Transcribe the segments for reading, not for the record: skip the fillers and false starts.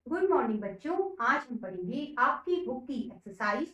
Good morning बच्चों। आज हम पढ़ेंगे आपकी बुक की एक्सरसाइज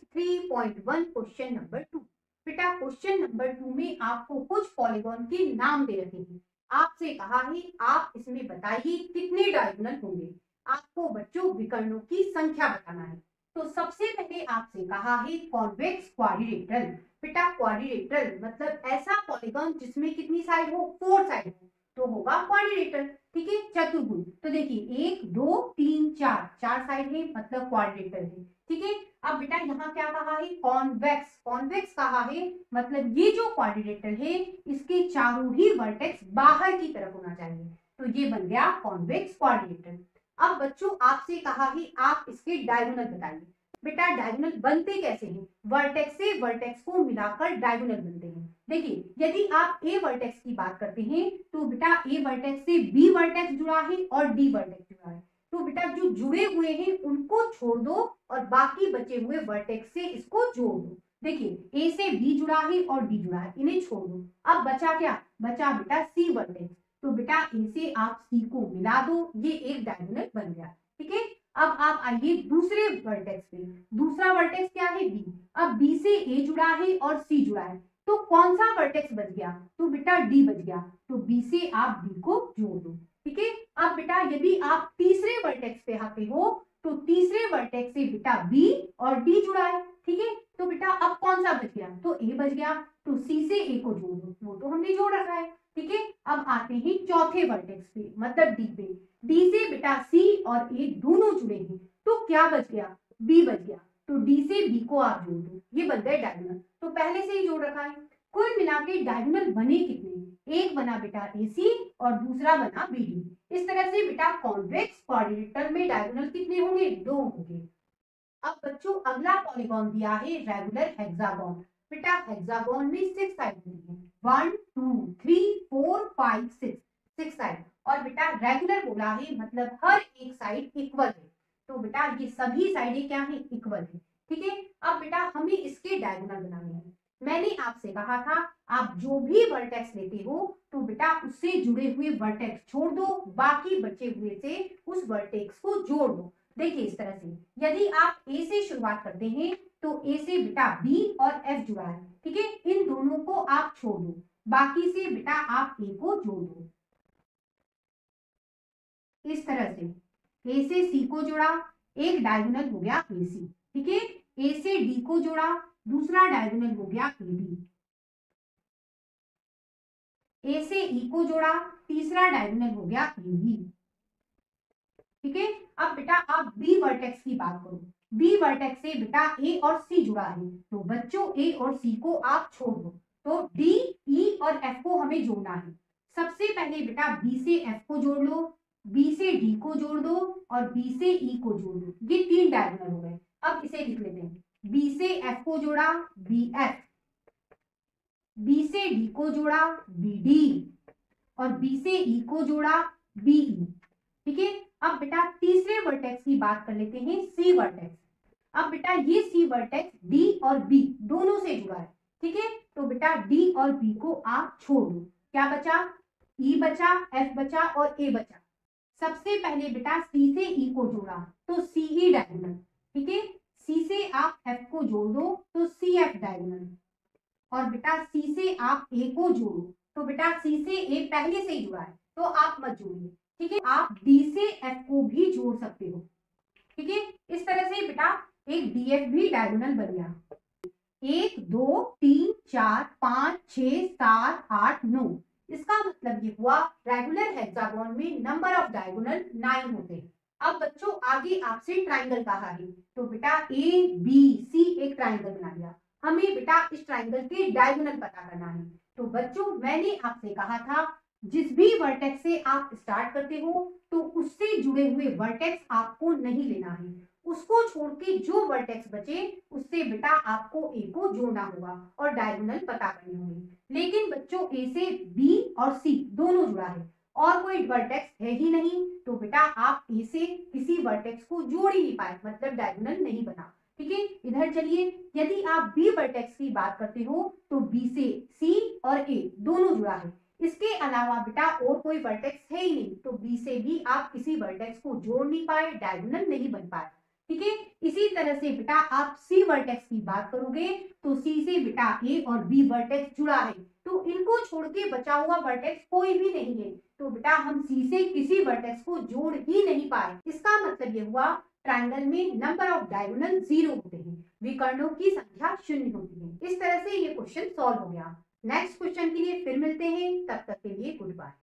3.1 क्वेश्चन नंबर 2। बेटा क्वेश्चन नंबर 2 में आपको कुछ पॉलीगॉन के नाम दे रखे हैं। आपसे कहा है आप इसमें बताइए कितने डायगोनल होंगे। आपको बच्चों विकर्णों की संख्या बताना है। तो सबसे पहले आपसे कहा है कॉन्वेक्स क्वाड्रिलेटरल। बेटा क्वाड्रिलेटरल मतलब ऐसा पॉलीगॉन जिसमें कितनी साइड हो, 4 साइड हो, तो होगा क्वाड्रिलेटरल। ठीक है, चतुर्भुज तो देखिए 1 2 3 4 चार साइड है मतलब क्वाड्रिलेटरल है। ठीक है, अब बेटा यहाँ क्या कहा है, कॉन्वेक्स। कॉन्वेक्स कहा है मतलब ये जो क्वाड्रिलेटरल है इसके चारों ही वर्टेक्स बाहर की तरफ होना चाहिए, तो ये बन गया कॉन्वेक्स क्वाड्रिलेटरल। अब बच्चों आपसे कहा है आप इसके डायगोनल बताइए। बेटा डायगोनल बनते कैसे हैं, वर्टेक्स से वर्टेक्स को मिलाकर डायगोनल बनते हैं। देखिए यदि आप ए वर्टेक्स की बात करते हैं तो बेटा ए वर्टेक्स से बी वर्टेक्स जुड़ा है और डी वर्टेक्स जुड़ा है, तो बेटा जो जुड़े हुए हैं उनको छोड़ दो और बाकी बचे हुए वर्टेक्स से इसको जोड़ दो। देखिए ए से बी जुड़ा है और डी जुड़ा है, इन्हें छोड़ दो। अब बचा क्या, बचा बेटा सी वर्टेक्स, तो बेटा ए से आप सी को मिला दो, ये एक डायगोनल बन गया। ठीक है, अब आप आइए दूसरे वर्टेक्स पे। दूसरा वर्टेक्स क्या है, बी। अब बी से ए जुड़ा है और सी जुड़ा है, तो कौन सा वर्टेक्स बच गया, तो बेटा डी बच गया, तो बी से आप डी को जोड़ दो। ठीक है, अब बेटा यदि आप तीसरे वर्टेक्स पे आते हो तो तीसरे वर्टेक्स से बेटा बी और डी जुड़ा है। ठीक है, तो बेटा अब कौन सा बच गया, तो ए बच गया, तो सी से ए को जोड़ दो, वो तो हमने जोड़ रखा है। ठीक है, अब आते हैं चौथे वर्टेक्स पे मतलब डी पे। डी से बेटा सी और ए दोनों जुड़े हैं, तो क्या बच गया, बी बच गया, तो डी से बी को आप जोड़ दो, ये बन गए डायगोनल, तो पहले से ही जोड़ रखा है। कुल मिला के डायगोनल बने कितने, एक बना बेटा एसी और दूसरा बना बीडी। इस तरह से बेटा कॉन्वेक्स क्वाड्रिलेटरल में डायगोनल कितने होंगे, 2 होंगे। अब बच्चों अगला पॉलीगॉन दिया है रेगुलर हेक्सागोन। बेटा हेक्सागोन में 6 साइड होती है, 1 2 3 4 5 6, 6 साइड। और बेटा रेगुलर बोला है मतलब हर एक साइड इक्वल है, तो बेटा ये सभी साइडें क्या है, इक्वल है। ठीक है, अब बेटा हमें इसके डायगोनल बनाने हैं। मैंने आपसे कहा था आप जो भी वर्टेक्स लेते हो तो बेटा उससे जुड़े हुए वर्टेक्स छोड़ दो, बाकी बचे हुए से उस वर्टेक्स को जोड़ दो। देखिए इस तरह से यदि आप ए से शुरुआत करते हैं तो ए से बेटा बी और एफ जुड़ा है। ठीक है, इन दोनों को आप छोड़ दो, बाकी से बेटा आप ए को जोड़ दो। इस तरह से ए से सी को जोड़ा, एक डायगोनल हो गया ए सी। ठीक है, ए से डी को जोड़ा, दूसरा डायगोनल हो गया ए डी। ए से ई को जोड़ा, तीसरा डायगोनल हो गया ए बी। ठीक है, अब बेटा आप बी वर्टेक्स की बात करो। बी वर्टेक्स से बेटा ए और सी जुड़ा है, तो बच्चों ए और सी को आप छोड़ दो, तो डी ई और एफ को हमें जोड़ना है। सबसे पहले बेटा बी से एफ को जोड़ लो, बी से डी को जोड़ दो और बी से ई को जोड़ दो, ये 3 डायगोनल हो गए। अब इसे लिख लेते हैं, बी से एफ को जोड़ा बी एफ, बी से डी को जोड़ा बी डी और बी से ई को जोड़ा बी ई। ठीक है, अब बेटा तीसरे वर्टेक्स की बात कर लेते हैं, सी वर्टेक्स। अब बेटा ये सी वर्टेक्स डी और बी दोनों से जुड़ा है। ठीक है, तो बेटा डी और बी को आप छोड़ दो, क्या बचा, ई बचा, एफ बचा और ए बचा। सबसे पहले बेटा सी से ई को जोड़ा तो सी ई डायगोनल। ठीक है, सी से आप एफ को जोड़ दो तो सी एफ डायगोनल, और बेटा सी से आप ए को जोड़ो तो बेटा सी से ए पहले से ही जुड़ा है तो आप मत जोड़िए। ठीक है, आप डी से एफ को भी जोड़ सकते हो। ठीक है, इस तरह से बेटा एक डीएफ भी डायगोनल बन गया। 1 2 3 4 5 6 7 8 9, इसका मतलब ये हुआ रेगुलर हेक्सागोन में नंबर ऑफ डायगोनल 9 होते हैं। अब बच्चों आगे आपसे ट्राइंगल कहा है, तो बेटा ए बी सी एक ट्राइंगल बना लिया, हमें बेटा इस ट्राइंगल के डायगोनल पता करना है। तो बच्चों मैंने आपसे कहा था जिस भी वर्टेक्स से आप स्टार्ट करते हो तो उससे जुड़े हुए वर्टेक्स आपको नहीं लेना है, उसको छोड़ के जो वर्टेक्स बचे उससे बेटा आपको ए को जोड़ना होगा और डायगोनल पता करने होंगे। लेकिन बच्चों ए से बी और सी दोनों जुड़ा है और कोई वर्टेक्स है ही नहीं, तो बेटा आप ए से किसी वर्टेक्स को जोड़ ही नहीं पाए, मतलब डायगोनल नहीं बना। ठीक है, इधर चलिए यदि आप बी वर्टेक्स की बात करते हो तो बी से सी और ए दोनों जुड़ा है, इसके अलावा बेटा और कोई वर्टेक्स है ही नहीं, तो बी से भी आप किसी वर्टेक्स को जोड़ नहीं पाए, डायगोनल नहीं बन पाए। ठीक है, इसी तरह से बेटा आप सी वर्टेक्स की बात करोगे तो सी से बेटा ए और बी वर्टेक्स जुड़ा है, तो इनको छोड़ के बचा हुआ वर्टेक्स कोई भी नहीं है, तो बेटा हम सी से किसी वर्टेक्स को जोड़ ही नहीं पाए। इसका मतलब ये हुआ ट्रायंगल में नंबर ऑफ डायगोनल 0 होते हैं, विकर्णों की संख्या 0 होती है। इस तरह से ये क्वेश्चन सॉल्व हो गया। नेक्स्ट क्वेश्चन के लिए फिर मिलते हैं, तब तक के लिए गुड बाय।